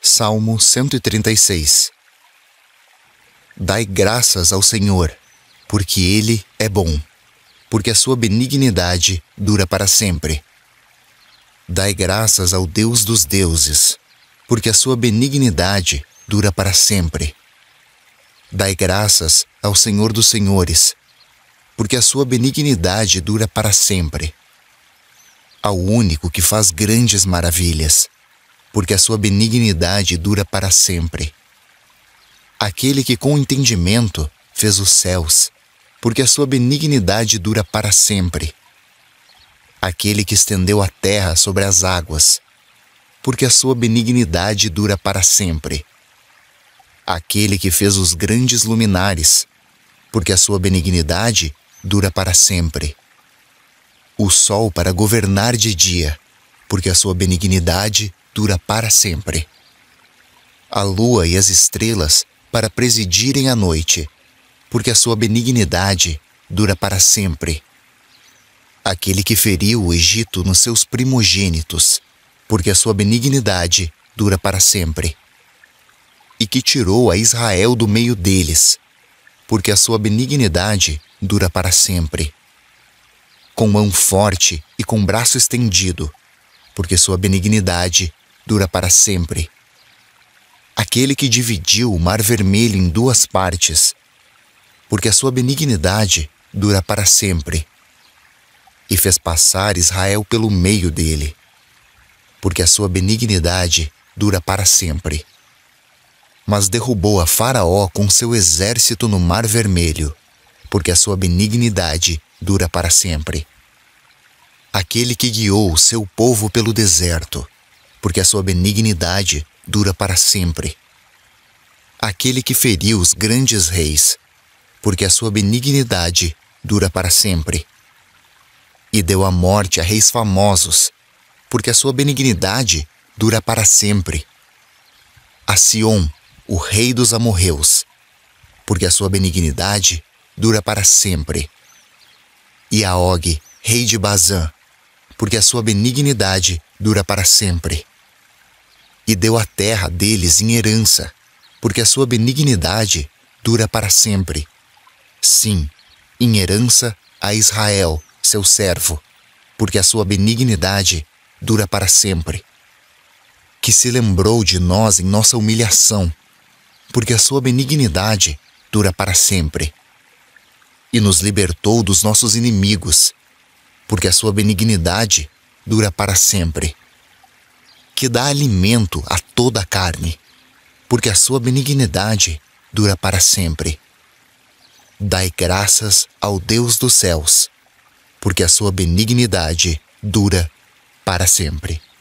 Salmo 136. Dai graças ao Senhor, porque Ele é bom, porque a sua benignidade dura para sempre. Dai graças ao Deus dos deuses, porque a sua benignidade dura para sempre. Dai graças ao Senhor dos senhores, porque a sua benignidade dura para sempre. Ao único que faz grandes maravilhas, porque a sua benignidade dura para sempre. Aquele que com entendimento fez os céus, porque a sua benignidade dura para sempre. Aquele que estendeu a terra sobre as águas, porque a sua benignidade dura para sempre. Aquele que fez os grandes luminares, porque a sua benignidade dura para sempre. O sol para governar de dia, porque a sua benignidade dura para sempre. A lua e as estrelas para presidirem a noite, porque a sua benignidade dura para sempre. Aquele que feriu o Egito nos seus primogênitos, porque a sua benignidade dura para sempre. E que tirou a Israel do meio deles, porque a sua benignidade dura para sempre. Com mão forte e com braço estendido, porque sua benignidade dura para sempre. Aquele que dividiu o mar vermelho em duas partes, porque a sua benignidade dura para sempre. E fez passar Israel pelo meio dele, porque a sua benignidade dura para sempre. Mas derrubou a Faraó com seu exército no mar vermelho, porque a sua benignidade dura para sempre. Aquele que guiou o seu povo pelo deserto, porque a sua benignidade dura para sempre. Aquele que feriu os grandes reis, porque a sua benignidade dura para sempre. E deu a morte a reis famosos, porque a sua benignidade dura para sempre. A Sion, o rei dos amorreus, porque a sua benignidade dura para sempre. E a Og, rei de Bazã, porque a sua benignidade dura para sempre. E deu a terra deles em herança, porque a sua benignidade dura para sempre. Sim, em herança a Israel, seu servo, porque a sua benignidade dura para sempre. Que se lembrou de nós em nossa humilhação, porque a sua benignidade dura para sempre. E nos libertou dos nossos inimigos, porque a sua benignidade dura para sempre. Que dá alimento a toda a carne, porque a sua benignidade dura para sempre. Dai graças ao Deus dos céus, porque a sua benignidade dura para sempre.